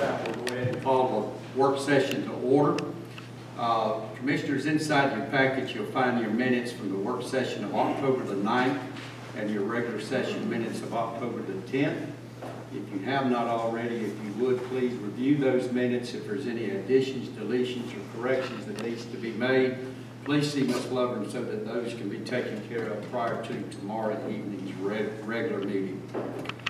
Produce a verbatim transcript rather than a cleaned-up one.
time, we'll go ahead and call the work session to order. Uh, Commissioners, inside your package, you'll find your minutes from the work session of October the ninth and your regular session minutes of October the tenth. If you have not already, if you would, please review those minutes. If there's any additions, deletions, or corrections that needs to be made, please see Miz Lovren so that those can be taken care of prior to tomorrow evening's regular meeting.